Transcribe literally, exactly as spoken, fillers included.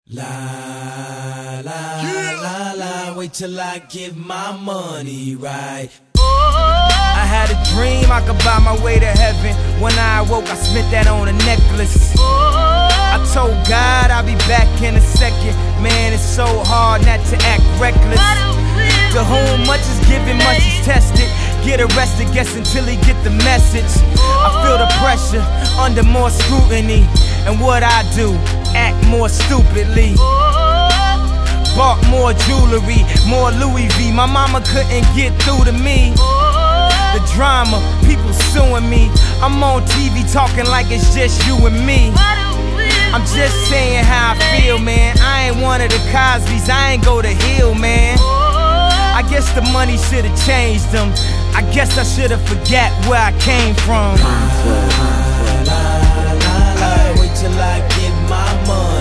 La la yeah. la la, wait till I get my money right. I had a dream I could buy my way to heaven. When I awoke, I spent that on a necklace. I told God I'll be back in a second. Man, it's so hard not to act reckless. To whom much is given, much is tested. Get arrested, guess until he get the message. I feel the pressure, under more scrutiny. And what I do, act more stupidly. Bought more jewelry, more Louis V. My mama couldn't get through to me. The drama, people suing me. I'm on T V talking like it's just you and me. I'm just saying how I feel, man. I ain't one of the Cosbys, I ain't go to Hill, man. I guess the money should've changed them. I guess I should've forgot where I came from. La, la, la, la, wait till I get my money.